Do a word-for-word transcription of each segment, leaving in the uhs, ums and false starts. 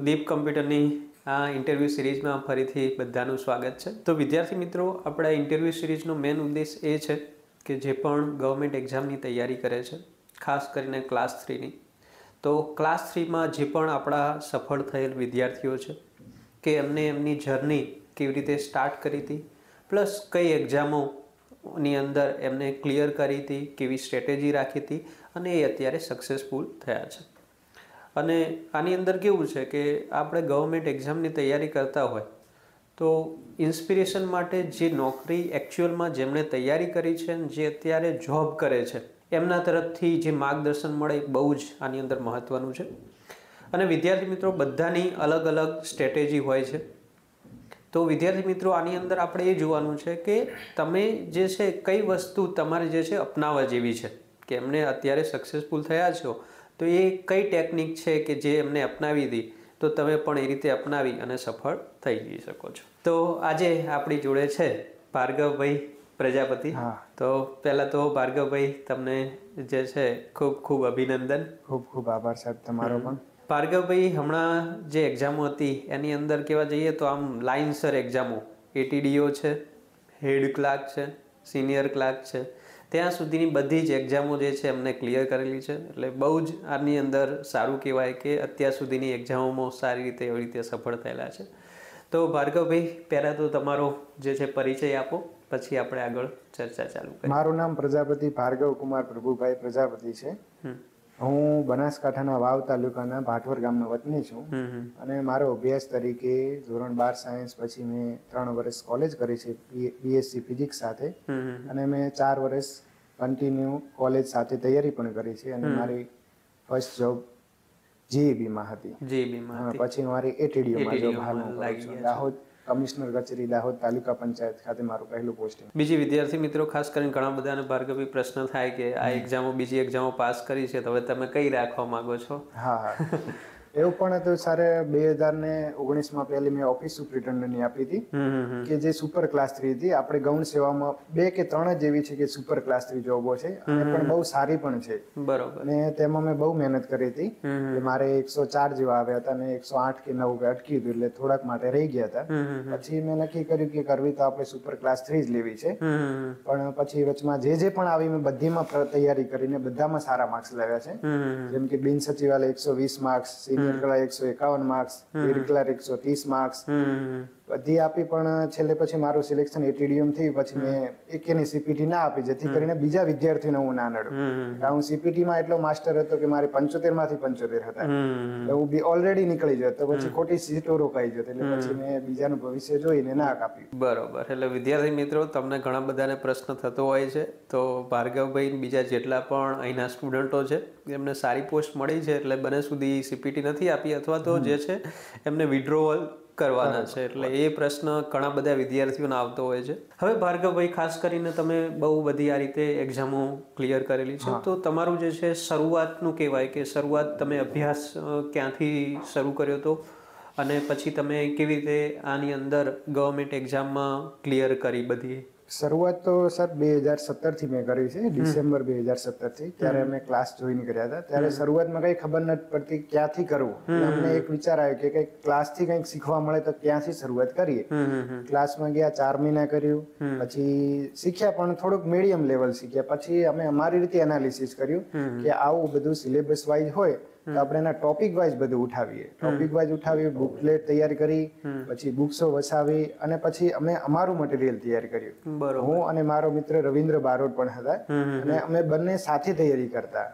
દીપ કમ્પ્યુટરની આ ઇન્ટરવ્યૂ સિરીઝમાં ફરીથી બધાનું સ્વાગત છે. તો વિદ્યાર્થી મિત્રો, આપણા ઇન્ટરવ્યૂ સિરીઝનો મેઇન ઉદ્દેશ એ છે કે જે પણ ગવર્મેન્ટ એક્ઝામની તૈયારી કરે છે, ખાસ કરીને ક્લાસ થ્રીની, તો ક્લાસ થ્રીમાં જે પણ આપણા સફળ થયેલ વિદ્યાર્થીઓ છે કે એમને એમની જર્ની કેવી રીતે સ્ટાર્ટ કરી હતી, પ્લસ કઈ એક્ઝામોની અંદર એમને ક્લિયર કરી હતી, કેવી સ્ટ્રેટેજી રાખી હતી અને એ અત્યારે સક્સેસફુલ થયા છે. અને આની અંદર કેવું છે કે આપણે ગવર્મેન્ટ એક્ઝામની તૈયારી કરતા હોય તો ઇન્સ્પિરેશન માટે જે નોકરી એકચ્યુઅલમાં જેમણે તૈયારી કરી છે અને જે અત્યારે જોબ કરે છે એમના તરફથી જે માર્ગદર્શન મળે એ બહુ જ આની અંદર મહત્ત્વનું છે. અને વિદ્યાર્થી મિત્રો, બધાની અલગ અલગ સ્ટ્રેટેજી હોય છે. તો વિદ્યાર્થી મિત્રો, આની અંદર આપણે એ જોવાનું છે કે તમે જે છે કઈ વસ્તુ તમારે જે છે અપનાવવા જેવી છે, કે એમને અત્યારે સક્સેસફુલ થયા છો તો એ કઈ ટેકનિક છે કે જે એમને અપનાવી હતી તો તમે પણ એ રીતે અપનાવી અને સફળ થઈ જઈ શકો છો. તો આજે આપણી જોડે છે ભાર્ગવભાઈ પ્રજાપતિ. તો પહેલાં તો ભાર્ગવભાઈ, તમને જે છે ખૂબ ખૂબ અભિનંદન. ખૂબ ખૂબ આભાર સાહેબ તમારો પણ. ભાર્ગવભાઈ, હમણાં જે એક્ઝામો હતી એની અંદર કહેવા જઈએ તો આમ લાઇનસર એક્ઝામો, એટીડીઓ છે, હેડ ક્લાર્ક છે, સિનિયર ક્લાર્ક છે, ત્યાં સુધીની બધી જ એક્ઝામો જે છે એમને ક્લિયર કરેલી છે. એટલે બહુ જ આની અંદર સારું કહેવાય કે અત્યાર સુધીની એક્ઝામોમાં સારી રીતે એવી રીતે સફળ થયેલા છે. તો ભાર્ગવભાઈ, પહેલાં તો તમારો જે છે પરિચય આપો, પછી આપણે આગળ ચર્ચા ચાલુ કરીએ. મારું નામ પ્રજાપતિ ભાર્ગવ કુમાર પ્રભુભાઈ પ્રજાપતિ છે. હું બનાસકાંઠાના વાવ તાલુકાના ભાટવર ગામનો વતની છું અને મારો અભ્યાસ તરીકે ધોરણ બાર સાયન્સ પછી મેં ત્રણ વર્ષ કોલેજ કરી છે બીએસસી ફિઝિક્સ સાથે, અને મેં ચાર વર્ષ કન્ટિન્યુ કોલેજ સાથે તૈયારી પણ કરી છે. અને મારી ફર્સ્ટ જોબ જીઈબીમાં હતી. જીઈબીમાં પછી મારી એટીડીઓમાં જોબ હાલમાં કરું છું. દાહોદ કમિશનર કચેરી, દાહોદ તાલુકા પંચાયત ખાતે મારું પહેલું પોસ્ટિંગ. બીજી વિદ્યાર્થી મિત્રો, ખાસ કરીને ઘણા બધાને ભાર્ગવી પ્રશ્ન થાય કે આ એક્ઝામો બીજી એક્ઝામો પાસ કરી છે તો હવે તમે કઈ રાખવા માંગો છો? હા હા એવું પણ હતું સારે. બે હજાર ને ઓગણીસ માં પહેલી મેં ઓફિસ સુપ્રિન્ટેન્ડન્ટની આપી હતી કે જે સુપર ક્લાસ થ્રી હતી. આપણે ગૌણ સેવામાં બે કે ત્રણ જ એવી છે કે સુપર ક્લાસ થ્રી જોબો છે અને પણ બહુ સારી પણ છે. બરોબર. ને તેમાં મેં બહુ મહેનત કરી હતી કે મારે એકસો ચાર જેવા આવ્યા હતા અને એકસો આઠ કે નવ અટકી હતું, એટલે થોડાક માટે રહી ગયા હતા. પછી મેં નક્કી કર્યું કે કરવી તો આપણે સુપર ક્લાસ થ્રી જ લેવી છે. પણ પછી વચમાં જે જે પણ આવી મેં બધીમાં તૈયારી કરીને બધામાં સારા માર્ક્સ લાવ્યા છે. જેમ કે બિન સચિવાલય એકસો વીસ માર્ક્સ, સિનિયર ક્લાર્ક એકસો એકાવન માર્ક્સ, હેડ ક્લાર્ક એકસો ત્રીસ માર્ક્સ બધી આપી. પણ છેલ્લે પછી મારું સિલેક્શન એટીડીએમ થયું. પછી મેં એકેની સીપીટી ના આપી, જેથી કરીને બીજા વિદ્યાર્થીઓને હું ના નડું. હું સીપીટીમાં એટલો માસ્ટર હતો કે મારે પંચોતેર માંથી પંચોતેર હતા, હું બી ઓલરેડી નીકળી જતો. તો પછી ખોટી સીટો રોકાઈ જતી, એટલે પછી મેં બીજાનું ભવિષ્ય જોઈને ના કાપ્યું. બરોબર. એટલે વિદ્યાર્થી મિત્રો, તમને ઘણા બધાને પ્રશ્ન થતો હોય છે. તો ભાર્ગવભાઈ બીજા જેટલા પણ અહીંના સ્ટુડન્ટો છે એમને સારી પોસ્ટ મળી છે, એટલે બને સુધી સીપીટી નથી આપી અથવા તો જે છે એમને વિડ્રોવલ કરવાના છે. એટલે એ પ્રશ્ન ઘણા બધા વિદ્યાર્થીઓને આવતો હોય છે. હવે ભાર્ગવભાઈ, ખાસ કરીને તમે બહુ બધી આ રીતે એક્ઝામો ક્લિયર કરેલી છે, તો તમારું જે છે શરૂઆતનું કહેવાય કે શરૂઆત તમે અભ્યાસ ક્યાંથી શરૂ કર્યો હતો અને પછી તમે કેવી રીતે આની અંદર ગવર્મેન્ટ એક્ઝામમાં ક્લિયર કરી બધી? શરૂઆત તો સર બે હજાર સત્તર થી મેં કરી છે, ડિસેમ્બર બે હજાર સત્તર થી. ત્યારે અમે ક્લાસ જોઈન કર્યા હતા. ત્યારે શરૂઆતમાં કઈ ખબર નથી પડતી ક્યાંથી કરવું. અમને એક વિચાર આવ્યો કે કઈક ક્લાસ થી કઈક શીખવા મળે તો ક્યાંથી શરૂઆત કરીએ. ક્લાસમાં ગયા, ચાર મહિના કર્યું, પછી શીખ્યા પણ થોડુંક મીડિયમ લેવલ શીખ્યા. પછી અમે અમારી રીતે એનાલિસિસ કર્યું કે આવું બધું સિલેબસ વાઇઝ હોય તો આપણે એના ટોપિક વાઇઝ બધું ઉઠાવીએ. ટોપિક વાઇઝ ઉઠાવી, બુકલેટ તૈયાર કરી, પછી બુક્સો વસાવી અને પછી અમે અમારું મટીરિયલ તૈયાર કર્યું. હું અને મારો મિત્ર રવિન્દ્ર બારોટ પણ હતા અને અમે બંને સાથે તૈયારી કરતા.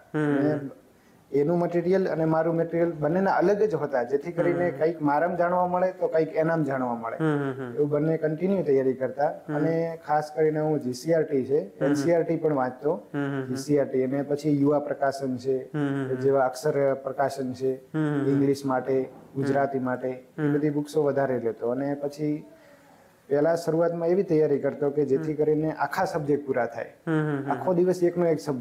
એનું મટીરિયલ અને મારું મટીરિયલ બંનેના અલગ જ હતા, જેથી કરીને કંઈક મારામ જાણવા મળે તો કંઈક એનામ જાણવા મળે. એવું બંને કન્ટિન્યુ તૈયારી કરતા. અને ખાસ કરીને હું જીસીઆરટી છે, એનસીઆરટી પણ વાંચતો. જીસીઆરટી અને પછી યુવા પ્રકાશન છે, જેવા અક્ષર પ્રકાશન છે, ઇંગ્લિશ માટે, ગુજરાતી માટે, એ બધી બુક્સો વધારે લેતો. અને પછી પહેલા શરૂઆતમાં એવી તૈયારી કરતો કે જેથી કરીને આખા સબ્જેક્ટ પૂરા થાય. આખો દિવસ એકનો એક સબ્જેક્ટ,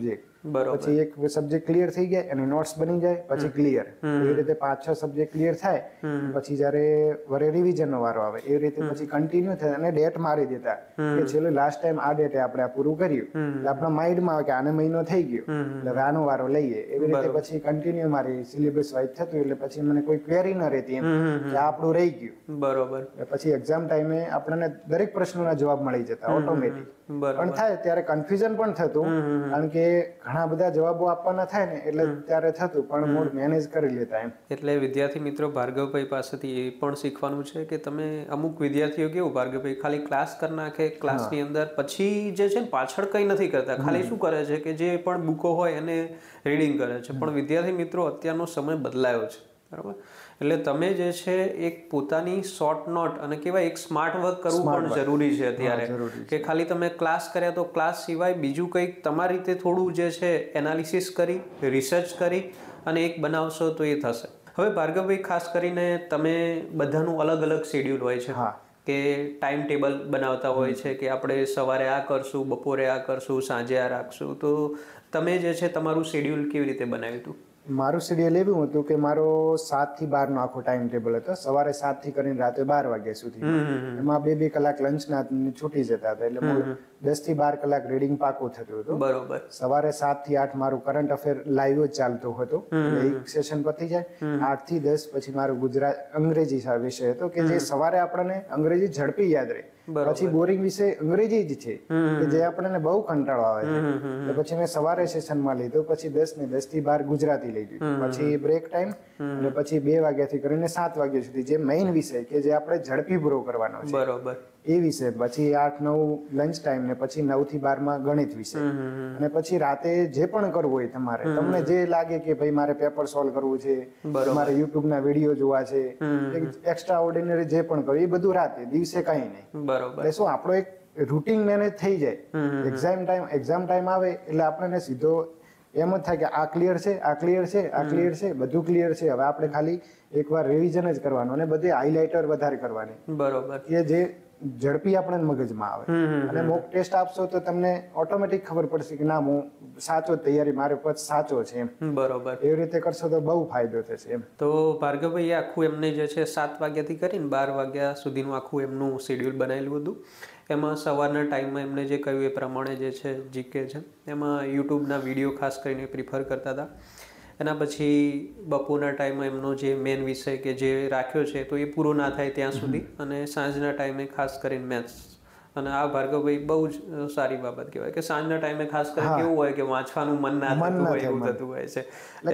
બરોબર. પછી એક સબ્જેક્ટ ક્લિયર થઈ જાય એની નોટ્સ બની જાય પછી ક્લિયર, એવી રીતે પાંચ છ સબ્જેક્ટ ક્લિયર થાય પછી જ્યારે વરે રિવિઝન નો વારો આવે એવી રીતે પછી કન્ટિન્યુ થાય અને ડેટ મારી દેતા કે છેલ્લે લાસ્ટ ટાઈમ આ ડેટે આપણે આ પૂરું કર્યું એટલે આપણા માઇન્ડમાં આવે કે આને મહિનો થઈ ગયો એટલે હવે આનો વારો લઈએ, એવી રીતે પછી કન્ટિન્યુ મારી સિલેબસ વાઇઝ થતું એટલે પછી મને કોઈ ક્વેરી ન રહેતી એમ કે આ આપણું રહી ગયું. બરોબર. પછી એક્ઝામ ટાઈમે આપણને દરેક પ્રશ્નોના જવાબ મળી જતા ઓટોમેટિક. પણ થાય ત્યારે કન્ફ્યુઝન પણ થતું કારણ કે ઘણા બધા જવાબો આપવાના થાય ને એટલે ત્યારે થતું પણ મૂળ મેનેજ કરી લેતા એમ. એટલે વિદ્યાર્થી મિત્રો ભાર્ગવભાઈ પાસેથી એ પણ શીખવાનું છે કે તમે અમુક વિદ્યાર્થીઓ કેવું ભાર્ગવભાઈ ખાલી ક્લાસ કરી નાખે ક્લાસની અંદર પછી જે છે ને પાછળ કંઈ નથી કરતા, ખાલી શું કરે છે કે જે પણ બુકો હોય એને રીડિંગ કરે છે. પણ વિદ્યાર્થી મિત્રો અત્યારનો સમય બદલાયો છે બરાબર, એટલે તમે જે છે એક પોતાની શોર્ટ નોટ અને કહેવાય એક સ્માર્ટ વર્ક કરવું પણ જરૂરી છે અત્યારે કે ખાલી તમે ક્લાસ કર્યા તો ક્લાસ સિવાય બીજું કંઈક તમારી રીતે થોડું જે છે એનાલિસિસ કરી રિસર્ચ કરી અને એક બનાવશો તો એ થશે. હવે ભાર્ગવભાઈ ખાસ કરીને તમે બધાનું અલગ અલગ શેડ્યુલ હોય છે કે ટાઈમ ટેબલ બનાવતા હોય છે કે આપણે સવારે આ કરશું, બપોરે આ કરશું, સાંજે આ રાખશું, તો તમે જે છે તમારું શેડ્યુલ કેવી રીતે બનાવ્યું હતું? મારું શેડ્યુલ એવું હતું કે મારો સાત થી બાર નો આખો ટાઈમ ટેબલ હતો, સવારે સાત થી કરીને રાતે બાર વાગ્યા સુધી. એમાં બે બે કલાક લંચના છૂટી જતા હતા એટલે દસ થી બાર કલાક રીડિંગ પાકું થતું હતું. બરોબર. સવારે સાત થી આઠ મારું કરંટ અફેર લાઈવ જ ચાલતું હતું, એક સેશન પતી જાય. આઠ થી દસ પછી મારું ગુજરાત અંગ્રેજી વિષય હતો કે જે સવારે આપણને અંગ્રેજી ઝડપી યાદ રહે. પછી બોરિંગ વિષય અંગ્રેજી જ છે કે જે આપણને બહુ કંટાળો આવે છે, પછી મેં સવારે સેશનમાં લીધું. પછી દસ ને દસ થી બાર ગુજરાતી લઈ લીધું. પછી બ્રેક ટાઈમ અને પછી બે વાગ્યાથી કરીને સાત વાગ્યા સુધી જે મેઇન વિષય કે જે આપણે ઝડપી પૂરો કરવાનો છે બરોબર એ વિષય. પછી આઠ નવ લંચ ટાઈમ ને પછી નવ થી બાર માં ગણિત વિષય. અને પછી રાતે જે પણ કરવું હોય તમારે, તમને જે લાગે કે ભાઈ મારે પેપર સોલ્વ કરવું છે, મારે યુટ્યુબ ના વિડીયો જોવા છે, એક્સ્ટ્રા ઓર્ડિનરી જે પણ કરવું એ બધું રાતે, દિવસે કઈ નહીં. બરોબર. શું આપણો એક રૂટીન મેનેજ થઈ જાય. એક્ઝામ ટાઈમ એક્ઝામ ટાઈમ આવે એટલે આપણને સીધો એમ જ થાય કે આ ક્લિયર છે, આ ક્લિયર છે, આ ક્લિયર છે, બધું ક્લિયર છે. હવે આપણે ખાલી એકવાર રિવિઝન જ કરવાનું અને બધી હાઇલાઇટર વધારે કરવાની. બરોબર. કે જે ઝડપી આપણે મગજમાં આવે. અને મોક ટેસ્ટ આપશો તો તમને ઓટોમેટિક ખબર પડશે કે ના હું સાચો તૈયારી મારે પદ સાચો છે એમ. બરોબર. એવી રીતે કરશો તો બહુ ફાયદો થશે એમ. તો ભાર્ગવભાઈ આખું એમને જે છે સાત વાગ્યાથી કરીને બાર વાગ્યા સુધીનું આખું એમનું શેડ્યુલ બનાવેલું હતું. એમાં સવારના ટાઈમમાં એમને જે કહ્યું એ પ્રમાણે જે છે જીકે છે એમાં યુટ્યુબના વિડીયો ખાસ કરીને પ્રિફર કરતા હતા. એના પછી બપોરના ટાઈમમાં એમનો જે મેન વિષય કે જે રાખ્યો છે તો એ પૂરો ના થાય ત્યાં સુધી, અને સાંજના ટાઈમે ખાસ કરીને મેથ્સ. અને આ ભાર્ગવભાઈ બહુ જ સારી બાબત કહેવાય કે સાંજના ટાઈમે ખાસ કરીને કેવું હોય કે વાંચવાનું મન ના થતું હોય એવું થતું હોય છે,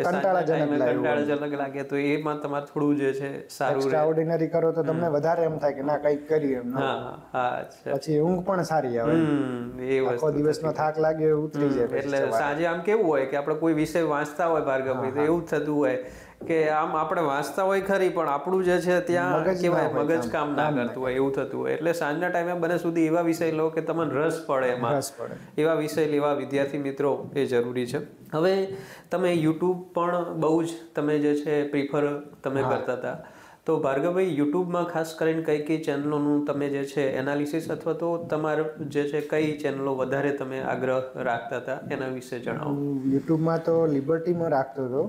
કંટાળાજનક લાગે તો એમાં તમારે થોડું જે છે સારું એક્સ્ટ્રાઓર્ડિનરી કરો તો તમને વધારે એમ થાય કે ના કંઈક કરીએ એમ. હા હા. પછી ઊંઘ પણ સારી આવે, એ આખો દિવસનો થાક લાગે ઉતરી જાય. એટલે સાંજે આમ કેવું હોય કે આપણે કોઈ વિષય વાંચતા હોય ભાર્ગવભાઈ તો એવું થતું હોય કે આમ આપણે વાંચતા હોય ખરી પણ આપણું જે છે ત્યાં કેવાય મગજ કામ ના કરતું હોય એવું થતું હોય. એટલે સાંજના ટાઈમે બને સુધી એવા વિષય લો કે તમને રસ પડે એમાં, એવા વિષય લેવા વિદ્યાર્થી મિત્રો એ જરૂરી છે. હવે તમે યુટ્યુબ પણ બહુ જ તમે જે છે પ્રિફર તમે કરતા હતા, તો ભાર્ગવભાઈ યુટ્યુબમાં ખાસ કરીને કઈ કઈ ચેનલોનું તમે જે છે એનાલિસિસ અથવા તો તમારું જે છે કઈ ચેનલો વધારે તમે આગ્રહ રાખતા હતા એના વિશે જણાવો. યુટ્યુબમાં તો લિબર્ટીમાં રાખતો હતો,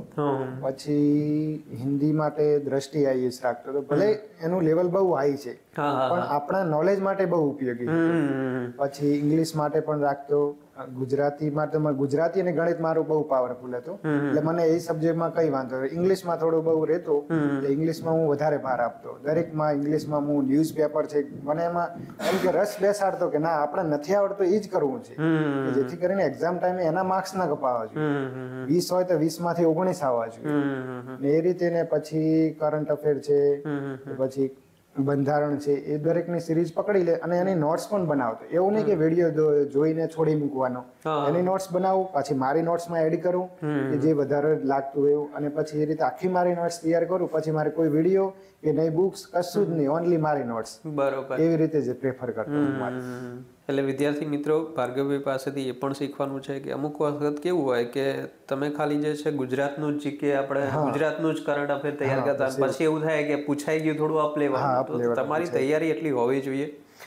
પછી હિન્દી માટે દ્રષ્ટિ આઈએસ રાખતો હતો. ભલે એનું લેવલ બહુ હાઈ છે પણ આપણા નોલેજ માટે બહુ ઉપયોગી. પછી ઇંગ્લિશ માટે પણ રાખતો, ગુજરાતી માટે ગુજરાતી અને ગણિત મારું બહુ પાવરફુલ હતું એટલે મને એ સબ્જેક્ટમાં કઈ વાંધો. ઇંગ્લિશમાં થોડું બહુ રહેતો એટલે ઇંગ્લિશમાં હું વધારે ભાર આપતો. દરેકમાં ઇંગ્લિશમાં હું ન્યૂઝ પેપર છે મને એમાં એમ કે રસ બેસાડતો કે ના આપણે નથી આવડતું એ જ કરવું છે, જેથી કરીને એક્ઝામ ટાઈમે એના માર્ક્સ ના કપાવા જોઈએ. વીસ હોય તો વીસ માંથી ઓગણીસ આવવા જોઈએ ને એ રીતે. ને પછી કરંટ અફેર છે, પછી બંધારણ છે, એ દરેકની સિરીઝ પકડી લે અને એની નોટ્સ પણ બનાવતો. એવું નહીં કે વિડીયો જોઈને છોડી મૂકવાનો, એની નોટ્સ બનાવું પાછી મારી નોટ્સમાં એડ કરું કે જે વધારે લાગતું એવું, અને પછી એ રીતે આખી મારી નોટ્સ તૈયાર કરું. પછી મારે કોઈ વિડીયો કે નહીં બુક્સ કશું જ નહીં, ઓનલી મારી નોટ્સ. બરોબર. એવી રીતે જ પ્રેફર કરતો. એટલે વિદ્યાર્થી મિત્રો ભાર્ગવભાઈ પાસેથી એ પણ શીખવાનું છે કે અમુક વખત કેવું હોય કે તમે ખાલી જે છે ગુજરાતનું જ જીકે આપણે ગુજરાતનું જ કરંટ અફેર તૈયાર કરતા, પછી એવું થાય કે પૂછાઈ ગયું થોડું અપ લેવાનું, તો તમારી તૈયારી એટલી હોવી જોઈએ.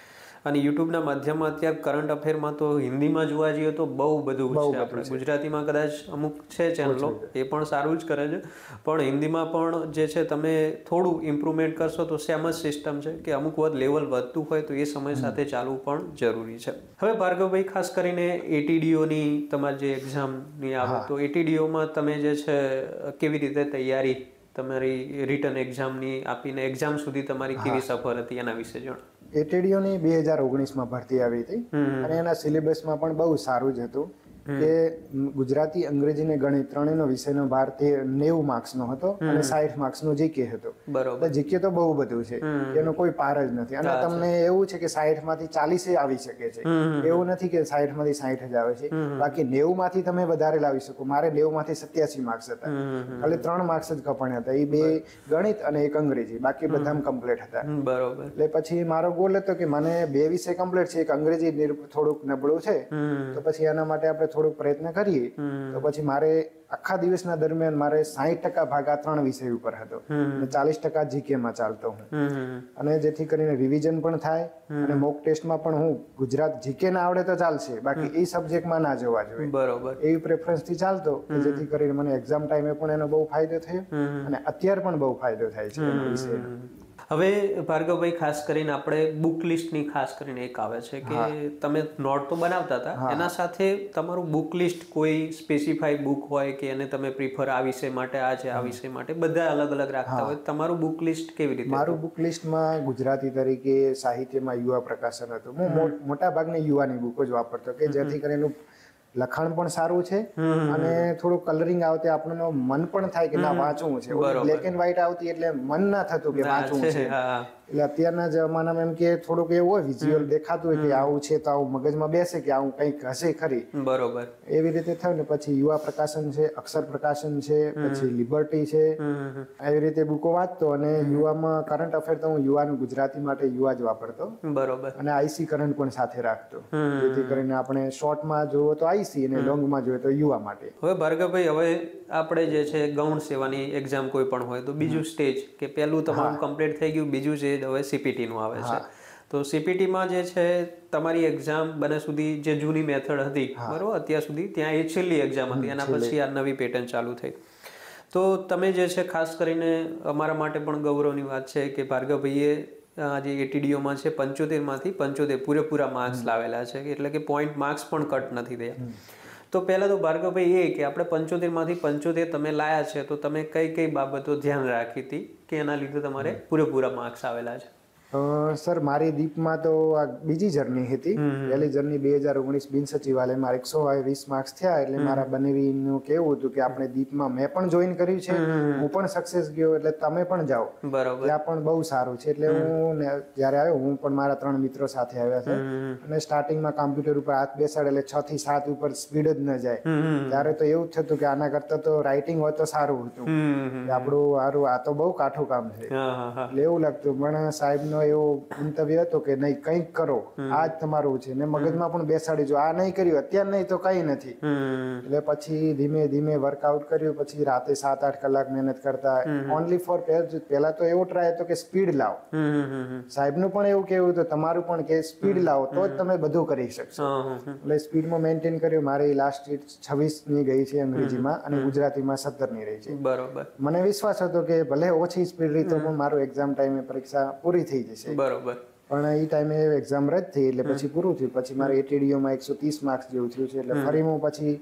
અને યુટ્યુબના માધ્યમમાં અત્યારે કરંટ અફેરમાં તો હિન્દીમાં જોવા જઈએ તો બહુ બધું છે. આપણે ગુજરાતીમાં કદાચ અમુક છે ચેનલો, એ પણ સારું જ કરે છે, પણ હિન્દીમાં પણ જે છે તમે થોડું ઇમ્પ્રુવમેન્ટ કરશો તો સેમ જ સિસ્ટમ છે કે અમુક વખત લેવલ વધતું હોય તો એ સમય સાથે ચાલવું પણ જરૂરી છે. હવે ભાર્ગવભાઈ, ખાસ કરીને એટીડીઓની તમારી જે એક્ઝામની આવે તો એટીડીઓમાં તમે જે છે કેવી રીતે તૈયારી તમારી રિટર્ન એક્ઝામની આપીને એક્ઝામ સુધી તમારી કેવી સફર હતી એના વિશે જણાવો. એટીડીઓની બે હજાર ઓગણીસમાં ભરતી આવી હતી અને એના સિલેબસમાં પણ બહુ સારું જ હતું કે ગુજરાતી, અંગ્રેજી ને ગણિત ત્રણેયનો વિષયનો ભાર તે નેવું માર્ક્સનો હતો અને સાઠ માર્ક્સનો જીકે હતો. બરોબર. જીકે તો બહુ બધું છે, એનો કોઈ પાર જ નથી. અને તમને એવું છે કે સાઠ માંથી ચાલીસ આવી શકે છે, એવું નથી કે સાઠ માંથી સાઠ જ આવે છે. બાકી નેવું માંથી તમે વધારે લાવી શકો. મારે નેવું માંથી સત્યાસી માર્ક્સ હતા, ખાલી ત્રણ માર્ક્સ જ કપાણ્યા હતા, એ બે ગણિત અને એક અંગ્રેજી, બાકી બધા કમ્પ્લીટ હતા. બરોબર. એટલે પછી મારો ગોલ હતો કે મને બે વિષય કમ્પ્લીટ છે, એક અંગ્રેજી થોડુંક નબળું છે, તો પછી એના માટે આપણે થોડુંક પ્રયત્ન કરીએ. તો પછી મારે આખા દિવસના દરમિયાન મારે સાહીઠ ટકા ભાગ આ ત્રણ વિષય ઉપર હતો અને ચાલીસ ટકા જીકે માં ચાલતો હું. અને જેથી કરીને રિવિઝન પણ થાય અને મોક ટેસ્ટમાં પણ હું ગુજરાત જીકે ના આવડે તો ચાલશે, બાકી એ સબ્જેક્ટમાં ના જવા જોઈએ. બરોબર. એવી પ્રેફરન્સ થી ચાલતો કે જેથી કરીને મને એક્ઝામ ટાઈમે પણ એનો બહુ ફાયદો થયો અને અત્યારે પણ બહુ ફાયદો થાય છે એનો વિષયનો. હવે ભાર્ગવભાઈ, ખાસ કરીને આપણે બુક લિસ્ટની ખાસ કરીને એક આવે છે કે તમે નોટ તો બનાવતા હતા, એના સાથે તમારું બુક લિસ્ટ કોઈ સ્પેસિફાઈ બુક હોય કે એને તમે પ્રિફર આ વિષય માટે, આ છે આ વિષય માટે, બધા અલગ અલગ રાખતા હોય. તમારું બુક લિસ્ટ કેવી રીતે? મારું બુક લિસ્ટમાં ગુજરાતી તરીકે સાહિત્યમાં યુવા પ્રકાશન હતું. હું મોટા ભાગની યુવાની બુકો જ વાપરતો કે જેથી કરીને લખાણ પણ સારું છે અને થોડું કલરિંગ આવતી આપણને મન પણ થાય કે ના વાંચવું છે. બ્લેક એન્ડ વ્હાઈટ આવતી એટલે મન ના થતું કે વાંચવું છે. એટલે અત્યારના જમાનામાં એમ કે થોડુંક એવું હોય, વિઝ્યુઅલ દેખાતું હોય કે આવું છે તો આવું મગજમાં બેસે કે આવું કંઈક હશે ખરી. બરોબર. એવી રીતે થયું ને પછી યુવા પ્રકાશન છે, અક્ષર પ્રકાશન છે, પછી લિબર્ટી છે, એવી રીતે બુકો વાંચતો. અને યુવામાં કરંટ અફેર તો હું યુવાનું ગુજરાતી માટે યુવા જ વાપરતો. બરોબર. અને આઈસી કરંટ પણ સાથે રાખતો, જેથી કરીને આપણે શોર્ટમાં જોવો તો આઈસી અને લોંગમાં જોઈએ તો યુવા માટે. હવે ભાર્ગવભાઈ, હવે આપણે જે છે ગૌણ સેવાની એક્ઝામ કોઈ પણ હોય તો બીજું સ્ટેજ કે પહેલું તમારું કમ્પ્લીટ થઈ ગયું, બીજું સ્ટેજ હવે સીપીટી નું આવે છે. તો સીપીટીમાં જે છે તમારી એક્ઝામ બને સુધી જે જૂની મેથડ હતી બરોબર અત્યાર સુધી, ત્યાં એ છેલ્લી એક્ઝામ હતી, એના પછી આ નવી પેટર્ન ચાલુ થઈ. તો તમે જે છે ખાસ કરીને અમારા માટે પણ ગૌરવની વાત છે કે ભાર્ગવભાઈએ જે એટીડીઓમાં છે પંચોતેર માંથી પંચોતેર પૂરેપૂરા માર્ક્સ લાવેલા છે, એટલે કે પોઈન્ટ માર્ક્સ પણ કટ નથી થયા. તો પહેલા તો ભાર્ગવભાઈ એ કે આપણે પંચોતેર માંથી પંચોતેર તમે લાયા છે તો તમે કઈ કઈ બાબતો ધ્યાન રાખી હતી કે એના લીધે તમારે પૂરેપૂરા માર્ક્સ આવેલા છે? સર, મારી દીપમાં તો આ બીજી જર્ની હતી. પહેલી જર્ની બે હજાર ઓગણીસ બિન સચિવાલયમાં એકસો વીસ માર્ક્સ થયા. એટલે મારા બનેવીનું કેવું હતું કે આપણે દીપમાં મેં પણ જોઈન કર્યું છે, હું પણ સક્સેસ ગયો, એટલે તમે પણ જાઓ. બરોબર. ત્યાં પણ બહુ સારું છે. એટલે હું જયારે આવ્યો, હું પણ મારા ત્રણ મિત્રો સાથે આવ્યા છે અને સ્ટાર્ટિંગમાં કમ્પ્યુટર ઉપર હાથ બેસાડે એટલે છ થી સાત ઉપર સ્પીડ જ ન જાય. ત્યારે તો એવું જ થતું કે આના કરતા તો રાઇટિંગ હોય તો સારું હતું, આપણું સારું, આ તો બહુ કાઠું કામ છે. એટલે એવું લાગતું. પણ સાહેબનો એવો મંતવ્ય હતો કે નહીં, કંઈક કરો, આ જ તમારું છે, ને મગજમાં પણ બેસાડી જો, આ નહીં કર્યું અત્યારે નહીં તો કઈ નથી. એટલે પછી ધીમે ધીમે વર્કઆઉટ કર્યું. પછી રાતે સાત આઠ કલાક મહેનત કરતા. ઓનલી ફોર પહેલા તો એવો ટ્રાય હતો કે સ્પીડ લાવો. સાહેબનું પણ એવું કેવું હતું, તમારું પણ કે સ્પીડ લાવો તો જ તમે બધું કરી શકશો. એટલે સ્પીડમાં મેન્ટેન કર્યું. મારી લાસ્ટ સીટ છવ્વીસ ની ગઈ છે અંગ્રેજીમાં અને ગુજરાતીમાં સત્તર ની રહી છે. બરોબર. મને વિશ્વાસ હતો કે ભલે ઓછી સ્પીડ રહી તો પણ મારું એક્ઝામ ટાઈમે પરીક્ષા પૂરી થઈ જશે. બરોબર. પણ એ ટાઈમે એક્ઝામ રદ થઈ એટલે પછી પૂરું થયું. પછી મારે એટીડીઓમાં એકસો ત્રીસ માર્ક્સ જેવું થયું છે. એટલે ફરી હું પછી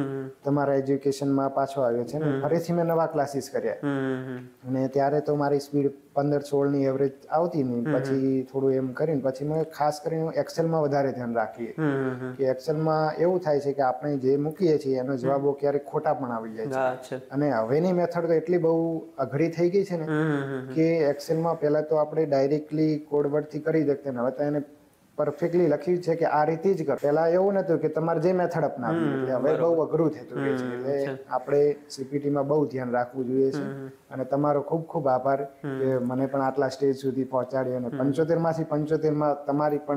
તમારા એજ્યુકેશનમાં પાછો આવ્યો છે ને ફરીથી મેં નવા ક્લાસીસ કર્યા. અને ત્યારે તો મારી સ્પીડ પંદર સોળ ની એવરેજ આવતી નહીં. પછી થોડું એમ કરીને પછી મેં ખાસ કરીને એક્સેલમાં વધારે ધ્યાન રાખીએ કે એક્સેલમાં એવું થાય છે કે આપણે જે મૂકીએ છીએ એનો જવાબો ક્યારેક ખોટા પણ આવી જાય છે. અને હવેની મેથડ તો એટલી બહુ અઘરી થઈ ગઈ છે ને કે એક્સેલમાં પહેલા તો આપણે ડાયરેક્ટલી કોડવર્ડથી કરી શકતા ને હવે તો એને પરફેક્ટલી લખ્યું છે કે આ રીતે જ કર. પહેલા એવું નતું કે તમારે જે મેથડ અપનાવી, એટલે હવે બહુ અઘરું થતું હોય છે. એટલે આપણે સીપીટીમાં બહુ ધ્યાન રાખવું જોઈએ છે. અને તમારો ખૂબ ખૂબ આભાર કે મને પણ આટલા સ્ટેજ સુધી પહોંચાડ્યો અને પંચોતેર માંથી પંચોતેર માં તમારી પણ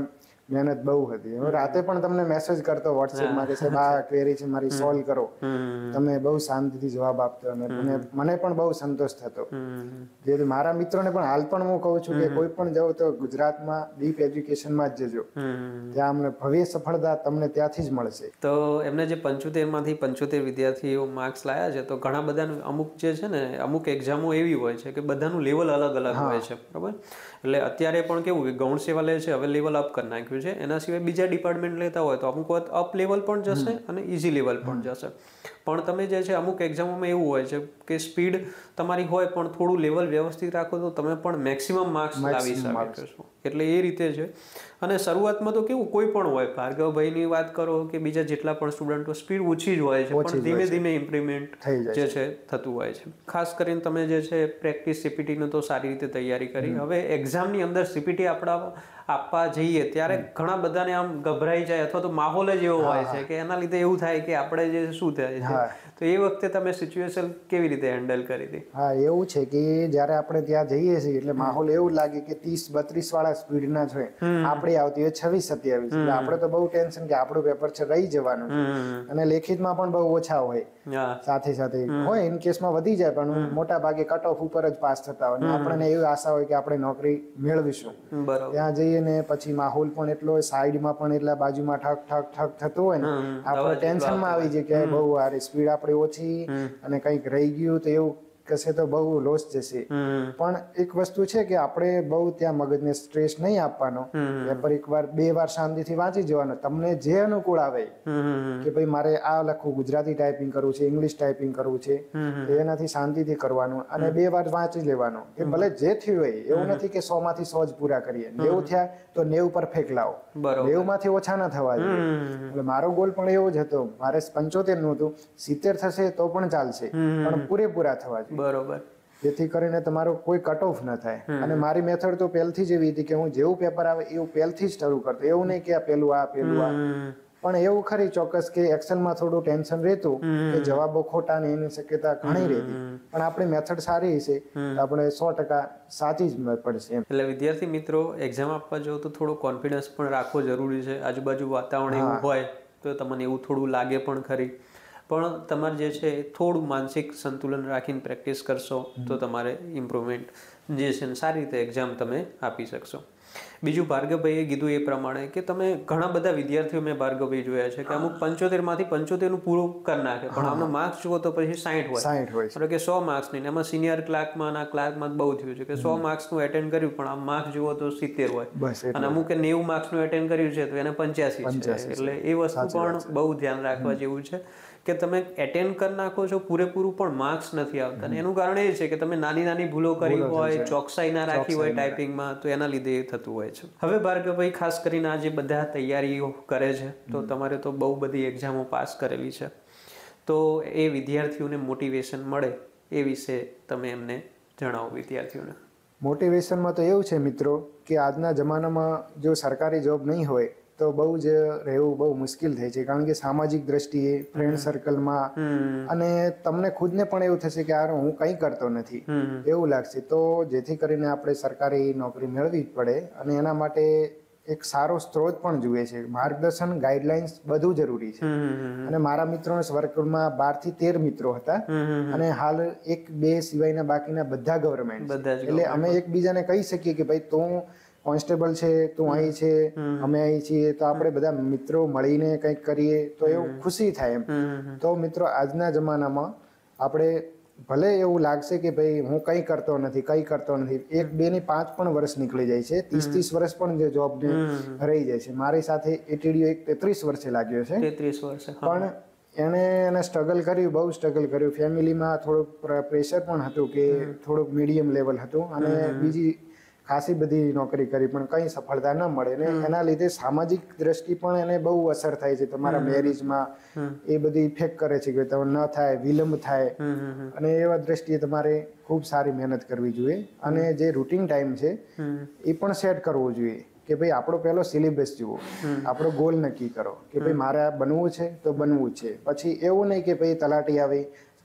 મહેનત બહુ હતી. હું રાતે પણ તમને મેસેજ કરતો વોટ્સએપમાં કે સાહેબ આ ક્વેરી છે મારી સોલ્વ કરો. તમે બહુ શાંતિથી જવાબ આપતો અને મને મને પણ બહુ સંતોષ થતો. જે મારા મિત્રોને પણ હાલ પણ હું કહું છું કે કોઈ પણ જાઓ તો ગુજરાતમાં ડીપ એજ્યુકેશનમાં જ જજો. ત્યાં અમને ભવ્ય સફળતા તમને ત્યાંથી જ મળશે. તો એમને જે પંચોતેર માંથી પંચોતેર વિદ્યાર્થીઓ માર્ક્સ લાયા છે તો ઘણા બધાનું અમુક જે છે ને અમુક એક્ઝામો એવી હોય છે કે બધાનું લેવલ અલગ અલગ હોય છે, બરાબર. એટલે અત્યારે પણ કેવું કે ગૌણ સેવા લે છે હવે લેવલ અપ કરી નાખ્યું છે. એના સિવાય બીજા ડિપાર્ટમેન્ટ લેતા હોય તો અમુક વખત અપ લેવલ પણ જશે અને ઇઝી લેવલ પણ જશે. પણ તમે જે છે અમુક એક્ઝામોમાં એવું હોય છે કે સ્પીડ તમારી હોય પણ થોડું લેવલ વ્યવસ્થિત રાખો તો તમે પણ મેક્સિમમ માર્ક્સ લાવી શકો છો. એટલે એ રીતે છે. અને શરૂઆતમાં તો કેવું કોઈ પણ હોય, ભાર્ગવભાઈની વાત કરો કે બીજા જેટલા પણ સ્ટુડન્ટો, સ્પીડ ઓછી જ હોય છે પણ ધીમે ધીમે ઇમ્પ્રુવમેન્ટ જે છે થતું હોય છે. ખાસ કરીને તમે જે છે પ્રેક્ટિસ સીપીટીનો તો સારી રીતે તૈયારી કરી. હવે એક્ઝામની અંદર સીપીટી આપણા આપવા જઈએ ત્યારે ઘણા બધાને આમ ગભરાઈ જાય અથવા તો માહોલ જ એવો હોય છે કે એના લીધે એવું થાય કે આપણે જે શું થાય છે. તો એ વખતે તમે સિચ્યુએશન કેવી રીતે હેન્ડલ કરી હતી? હા, એવું છે કે જ્યારે આપણે ત્યાં જઈએ છીએ એટલે માહોલ એવું લાગે કે ત્રીસ બત્રીસ વાળા સ્પીડના છે, આપણે આવતી હોય છવ્વીસ સત્યાવીસ. એટલે આપણે તો બહુ ટેન્શન કે આપણું પેપર છે રહી જવાનું છે. અને લેખિતમાં પણ બહુ ઓછા હોય, સાથે સાથે હોય ઇન કેસમાં વધી જાય પણ મોટા ભાગે કટ ઓફ ઉપર જ પાસ થતા હોય. આપણને એવી આશા હોય કે આપણે નોકરી મેળવીશું. ત્યાં જઈએ ને પછી માહોલ પણ એટલો, સાઈડમાં પણ એટલા, બાજુમાં ઠક ઠક ઠક થતું હોય ને આપણે ટેન્શનમાં આવી જાય કે બહુ આ સ્પીડ આપણી ઓછી અને કંઈક રહી ગયું તો એવું કશે તો બહુ લોસ જશે. પણ એક વસ્તુ છે કે આપણે બહુ ત્યાં મગજને સ્ટ્રેસ નહીં આપવાનો. પેપર એક વાર બે વાર શાંતિથી વાંચી જવાનો. તમને જે અનુકૂળ આવે કે ભાઈ મારે આ લખવું, ગુજરાતી ટાઈપિંગ કરવું છે, ઇંગ્લિશ ટાઈપિંગ કરવું છે, એનાથી શાંતિથી કરવાનું અને બે વાર વાંચી લેવાનું કે ભલે જે થયું હોય. એવું નથી કે સો માંથી સો જ પૂરા કરીએ. નેવું થયા તો નેવું પરફેક્ટ લાવો, નેવું માંથી ઓછા ના થવા જોઈએ. એટલે મારો ગોલ પણ એવો જ હતો. મારે પંચોતેર નું હતું, સિત્તેર થશે તો પણ ચાલશે પણ પૂરેપૂરા થવા જોઈએ. બરોબર. જેથી કરીને તમારો કોઈ કટ ઓફ ન થાય. અને મારી મેથડ તો પહેલથી જ એવી હતી કે હું જેવું પેપર આવે એવું પહેલથી જ શરૂ કરતો. એવું નહીં કે આ પેલું આ પેલું આ. પણ એવું ખરી ચોક્કસ કે એક્શનમાં થોડું ટેન્શન રહેતું કે જવાબો ખોટા ને એની શક્યતા ઘણી રહેતી. પણ આપણી મેથડ સારી છે તો આપણે સો ટકા સાચી જ પડશે. એટલે વિદ્યાર્થી મિત્રો એક્ઝામ આપવા જાઓ તો થોડો કોન્ફિડન્સ પણ રાખવો જરૂરી છે. આજુબાજુ વાતાવરણ એવું હોય તો તમને એવું થોડું લાગે પણ ખરી. પણ તમારે જે છે થોડું માનસિક સંતુલન રાખીને પ્રેક્ટિસ કરશો તો તમારે ઇમ્પ્રુવમેન્ટ જે છે સારી રીતે એક્ઝામ તમે આપી શકશો. બીજું ભાર્ગવભાઈએ કીધું એ પ્રમાણે કે તમે ઘણા બધા વિદ્યાર્થીઓ મેં ભાર્ગવભાઈ જોયા છે કે અમુક પંચોતેર માંથી પંચોતેર નું પૂરું કરી નાખે પણ આમનો માર્ક્સ જુઓ તો પછી સાઠ હોય સાઠ હોય એટલે કે સો માર્ક્સ નહીં. એમાં સિનિયર ક્લાર્કમાં અને ક્લાર્કમાં બહુ થયું છે કે સો માર્ક્સનું એટેન્ડ કર્યું પણ આમ માર્ક્સ જુઓ તો સિત્તેર હોય અને અમુક નેવું માર્ક્સનું એટેન્ડ કર્યું છે તો એને પંચ્યાસી છે. એટલે એ વસ્તુ પણ બહુ ધ્યાન રાખવા જેવું છે કે તમે એટેન્ડ કરી નાખો છો પૂરેપૂરું પણ માર્ક્સ નથી આવતા. એનું કારણ એ છે કે તમે નાની નાની ભૂલો કરી હોય, ચોકસાઈ ના રાખી હોય ટાઈપિંગમાં, તો એના લીધે એ થતું હોય છે. હવે ભાર્ગવભાઈ ખાસ કરીને આ જે બધા તૈયારીઓ કરે છે તો તમારે તો બહુ બધી એક્ઝામો પાસ કરેલી છે, તો એ વિદ્યાર્થીઓને મોટિવેશન મળે એ વિશે તમે એમને જણાવો વિદ્યાર્થીઓને. મોટિવેશનમાં તો એવું છે મિત્રો કે આજના જમાનામાં જો સરકારી જોબ નહીં હોય તો બહુ જ રહેવું બહુ મુશ્કેલ થાય છે. કારણ કે સામાજિક દ્રષ્ટિએ, ફ્રેન્ડ સર્કલમાં અને તમને ખુદને પણ એવું થશે કે યાર હું કંઈ કરતો નથી એવું લાગશે. તો જેથી કરીને આપણે સરકારી નોકરી મેળવવી જ પડે અને એના માટે એક સારો સ્ત્રોત પણ જોઈએ છે. માર્ગદર્શન, ગાઈડલાઇન્સ બધું જરૂરી છે. અને મારા મિત્રોના સર્કલમાં બાર થી તેર મિત્રો હતા અને હાલ એક બે સિવાયના બાકીના બધા ગવર્મેન્ટ. એટલે અમે એકબીજાને કહી શકીએ કે ભાઈ તું કોન્સ્ટેબલ છે, તું અહીં છે, અમે અહીં છીએ, તો આપણે બધા મિત્રો મળીને કંઈક કરીએ તો એવું ખુશી થાય એમ. તો મિત્રો આજના જમાનામાં આપણે ભલે એવું લાગશે કે ભાઈ હું કંઈ કરતો નથી, કંઈ કરતો નથી, એક બે ની પાંચ પણ વર્ષ નીકળી જાય છે, ત્રીસ ત્રીસ વર્ષ પણ જે જોબ રહી જાય છે. મારી સાથે એટીડીઓ એક તેત્રીસ વર્ષે લાગ્યો છે. તેત્રીસ વર્ષે પણ એને એને સ્ટ્રગલ કર્યું, બહુ સ્ટ્રગલ કર્યું. ફેમિલીમાં થોડુંક પ્રેશર પણ હતું કે થોડુંક મીડિયમ લેવલ હતું અને બીજી ખાસી બધી નોકરી કરી પણ કંઈ સફળતા ન મળે. અને એના લીધે સામાજિક દ્રષ્ટિ પણ એને બહુ અસર થાય છે. તમારા મેરેજમાં એ બધી ઇફેક્ટ કરે છે કે તમે ન થાય, વિલંબ થાય. અને એવા દ્રષ્ટિએ તમારે ખૂબ સારી મહેનત કરવી જોઈએ. અને જે રૂટીન ટાઈમ છે એ પણ સેટ કરવો જોઈએ કે ભાઈ આપણો પહેલો સિલેબસ જુઓ, આપણો ગોલ નક્કી કરો કે ભાઈ મારે આ બનવું છે તો બનવું છે. પછી એવું નહીં કે ભાઈ તલાટી આવી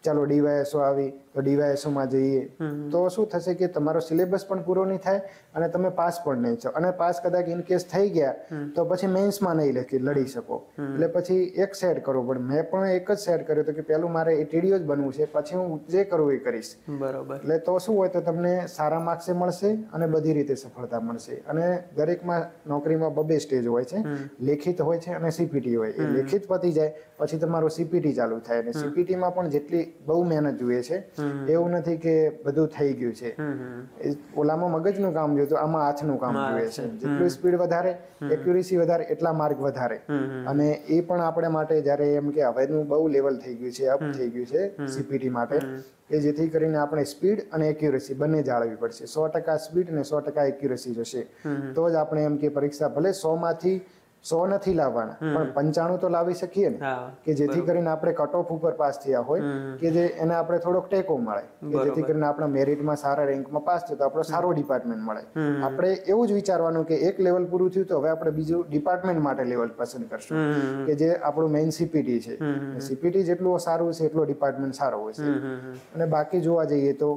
ચાલો ડીવાયએસઓ આવી તો ડીવાયએસઓમાં જઈએ તો શું થશે કે તમારો સિલેબસ પણ પૂરો નહીં થાય અને તમે પાસ પણ નહીં છો, અને પાસ કદાચ ઇન કેસ થઈ ગયા તો પછી મેન્સમાં નહીં લખી લડી શકો. એટલે પછી એક સેટ કરવો પડે. મેં પણ એક જ સેટ કર્યો હતો કે પહેલું મારે એટીડીઓ જ બનવું છે, પછી હું જે કરવું એ કરીશ. બરોબર. એટલે તો શું હોય તો તમને સારા માર્ક્સ મળશે અને બધી રીતે સફળતા મળશે. અને દરેકમાં નોકરીમાં બબે સ્ટેજ હોય છે, લેખિત હોય છે અને સીપીટી હોય. એ લેખિત પતી જાય પછી તમારું સીપીટી ચાલુ થાય, અને સીપીટીમાં પણ જેટલી બહુ મહેનત જોઈએ છે, એવું નથી કે બધું થઈ ગયું છે. ઓલામાં મગજનું કામ જોઈએ તો આમાં હાથનું કામ જોઈએ છે. જેટલું સ્પીડ વધારે, એક્યુરેસી વધારે, એટલા માર્ક વધારે. અને એ પણ આપણે માટે જ્યારે એમ કે હવેનું બહુ લેવલ થઈ ગયું છે, અપ થઈ ગયું છે સીપીટી માટે, કે જેથી કરીને આપણે સ્પીડ અને એક્યુરેસી બંને જાળવવી પડશે. સો ટકા સ્પીડ અને સો ટકા એક્યુરેસી જશે તો જ આપણે એમ કે પરીક્ષા ભલે સો માંથી સો નથી લાવવાના પણ પંચાણું તો લાવી શકીએ ને, કે જેથી કરીને આપણે કટ ઓફ ઉપર પાસ થયા હોય, કે જે એને આપણે થોડોક ટેકો મળે, કે જેથી કરીને આપણા મેરિટમાં સારા રેન્કમાં પાસ થયો તો આપણો સારો ડિપાર્ટમેન્ટ મળે. આપણે એવું જ વિચારવાનું કે એક લેવલ પૂરું થયું તો હવે આપણે બીજું ડિપાર્ટમેન્ટ માટે લેવલ પસંદ કરશું, કે જે આપણું મેઇન સીપીટી છે. સીપીટી જેટલું સારું છે એટલો ડિપાર્ટમેન્ટ સારો હોય છે. અને બાકી જોવા જઈએ તો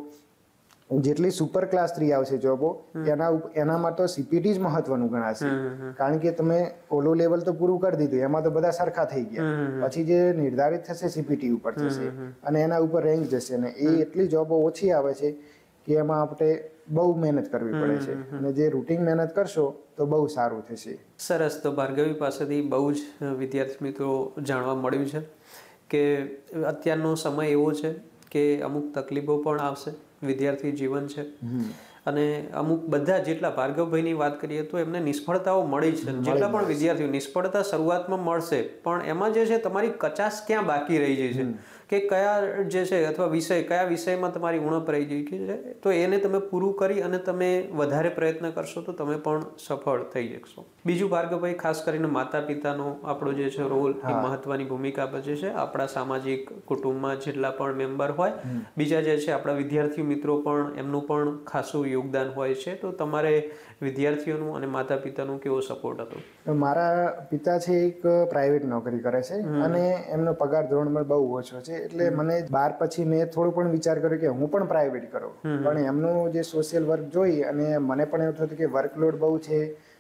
જેટલી સુપર ક્લાસ થ્રી આવશે જોબો એના એનામાં તો સીપીટી જ મહત્વનું ગણાશે. કારણ કે તમે ઓલો લેવલ તો પૂરું કરી દીધું, એમાં તો બધા સરખા થઈ ગયા. પછી જે નિર્ધારિત થશે સીપીટી ઉપર થશે અને એના ઉપર રેન્ક જશે, અને એ એટલી જોબો ઓછી આવે છે કે એમાં આપણે બહુ મહેનત કરવી પડે છે. અને જે રૂટીન મહેનત કરશો તો બહુ સારું થશે. સરસ. તો ભાર્ગવી પાસેથી બહુ જ વિદ્યાર્થી મિત્રો જાણવા મળ્યું છે કે અત્યારનો સમય એવો છે કે અમુક તકલીફો પણ આવશે, વિદ્યાર્થી જીવન છે, અને અમુક બધા જેટલા ભાર્ગવભાઈની વાત કરીએ તો એમને નિષ્ફળતાઓ મળી છે. જેટલા પણ વિદ્યાર્થીઓ નિષ્ફળતા શરૂઆતમાં મળશે, પણ એમાં જે છે તમારી કચાશ ક્યાં બાકી રહી જાય છે, કે કયા જે છે અથવા વિષય કયા વિષયમાં તમારી ઉણપ રહી ગઈ છે, તો એને તમે પૂરું કરી અને તમે વધારે પ્રયત્ન કરશો તો તમે પણ સફળ થઈ શકશો. બીજું ભાર્ગવભાઈ, ખાસ કરીને માતા પિતાનો આપણો જે છે રોલ એ મહત્વની ભૂમિકા ભજવે છે. આપણા સામાજિક કુટુંબમાં જેટલા પણ મેમ્બર હોય, બીજા જે છે આપણા વિદ્યાર્થી મિત્રો પણ એમનું પણ ખાસું યોગદાન હોય છે. તો તમારે વિદ્યાર્થીઓનું અને માતા પિતાનું કેવો સપોર્ટ હતો? મારા પિતા છે એક પ્રાઇવેટ નોકરી કરે છે અને એમનો પગાર ધોરણ પણ બહુ ઓછો છે. એટલે મને બાર પછી મેં થોડું પણ વિચાર કર્યો કે હું પણ પ્રાઇવેટ કરું, પણ એમનું જે સોશિયલ વર્ક જોઈ અને મને પણ એવું થતું કે વર્કલોડ બહુ છે,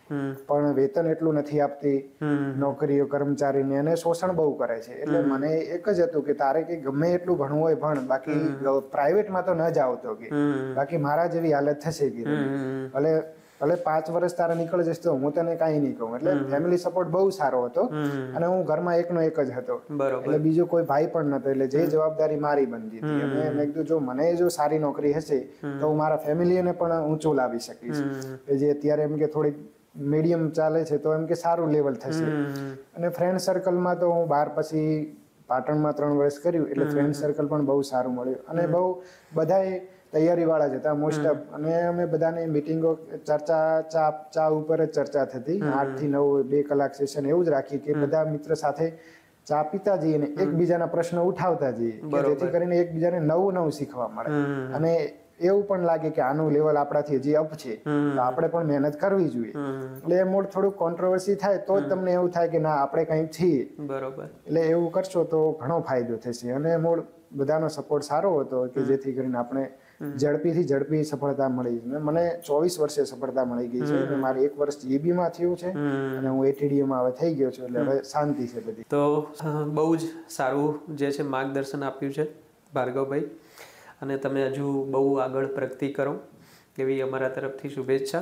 પણ વેતન એટલું નથી આપતી નોકરીઓ કર્મચારીને, અને શોષણ બહુ કરે છે. એટલે મને એક જ હતું કે તારે કે ગમે એટલું ભણવું હોય ભણ, બાકી પ્રાઇવેટમાં તો ન જ આવતો, કે બાકી મારા જેવી હાલત થશે કે ભલે ભલે પાંચ વર્ષ તારા નીકળી જશે તો હું તને કાંઈ નહીં કહું. એટલે ફેમિલી સપોર્ટ બહુ સારો હતો, અને હું ઘરમાં એકનો એક જ હતો, એટલે બીજો કોઈ ભાઈ પણ નતો. એટલે જે જવાબદારી મારી બનતી હતી, અને મેં કીધું જો મને જો સારી નોકરી હશે તો હું મારા ફેમિલીને પણ ઊંચું લાવી શકીશ. જે અત્યારે એમ કે થોડીક મીડિયમ ચાલે છે તો એમ કે સારું લેવલ થશે. અને ફ્રેન્ડ સર્કલમાં તો હું બાર પછી પાટણમાં ત્રણ વર્ષ કર્યું, એટલે ફ્રેન્ડ સર્કલ પણ બહુ સારું મળ્યું, અને બહુ બધાએ તૈયારી વાળા જ હતા મોસ્ટ ઓફ. અને અમે બધાને મિટિંગો ચર્ચા ચા ચા ઉપર જ ચર્ચા થતી, આઠ થી નવ બે કલાક સેશન એવું જ રાખી કે બધા મિત્ર સાથે ચા પીતા જઈએ ને એકબીજાના પ્રશ્નો ઉઠાવતા જઈએ, જેથી કરીને એકબીજાને નવું નવું શીખવા મળે. અને એવું પણ લાગે કે આનું લેવલ આપણાથી હજી અપ છે તો આપણે પણ મહેનત કરવી જોઈએ. એટલે એ મોડ થોડુંક કોન્ટ્રોવર્સી થાય તો જ તમને એવું થાય કે ના આપણે કંઈક છીએ. બરોબર. એટલે એવું કરશો તો ઘણો ફાયદો થશે. અને મોડ બધાનો સપોર્ટ સારો હતો કે જેથી કરીને આપણે ઝડપીથી ઝડપી સફળતા મળી. મને ચોવીસ વર્ષે સફળતા મળી ગઈ છે, અને મારે એક વર્ષ જીબીમાં થયું છે, અને હું એટીડીઓમાં હવે થઈ ગયો છું, એટલે હવે શાંતિ છે બધી. તો બહુ જ સારું જે છે માર્ગદર્શન આપ્યું છે ભાર્ગવભાઈ, અને તમે હજુ બહુ આગળ પ્રગતિ કરો એવી અમારા તરફથી શુભેચ્છા.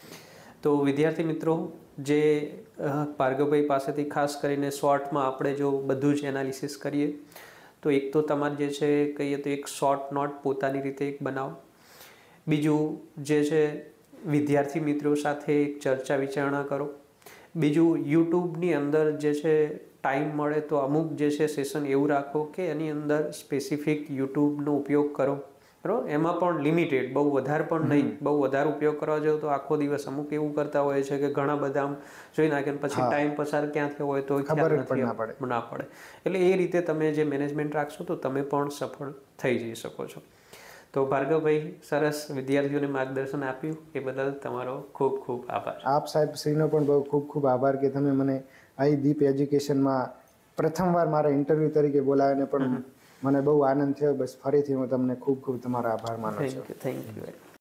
તો વિદ્યાર્થી મિત્રો, જે ભાર્ગવભાઈ પાસેથી ખાસ કરીને શોર્ટમાં આપણે જો બધું જ એનાલિસિસ કરીએ તો એક તો તમારે જે છે કહીએ તો એક શોર્ટ નોટ પોતાની રીતે એક બનાવો. બીજું જે છે વિદ્યાર્થી મિત્રો સાથે એક ચર્ચા વિચારણા કરો. બીજું યુટ્યુબની અંદર જે છે ટાઈમ મળે તો અમુક જે છે સેશન એવું રાખો કે એની અંદર સ્પેસિફિક યુટ્યુબનો ઉપયોગ કરો, બરાબર. એમાં પણ લિમિટેડ, બહુ વધારે પણ નહીં. બહુ વધારે ઉપયોગ કરવા જાવ તો આખો દિવસ અમુક એવું કરતા હોય છે કે ઘણા બધા આમ જોઈ નાખે પછી ટાઈમ પસાર ક્યાં થયો હોય તો ખ્યાલ નથી ના પડે. એટલે એ રીતે તમે જે મેનેજમેન્ટ રાખશો તો તમે પણ સફળ થઈ જઈ શકો છો. તો ભાર્ગવભાઈ, સરસ વિદ્યાર્થીઓને માર્ગદર્શન આપ્યું એ બદલ તમારો ખૂબ ખૂબ આભાર. આપ સાહેબ શ્રીનો પણ બહુ ખૂબ ખૂબ આભાર કે તમે મને આ દીપ એજ્યુકેશનમાં પ્રથમવાર મારા ઇન્ટરવ્યૂ તરીકે બોલાવીને પણ મને બહુ આનંદ થયો. બસ ફરીથી હું તમને ખૂબ ખૂબ તમારો આભાર માનું છું. Thank you thank you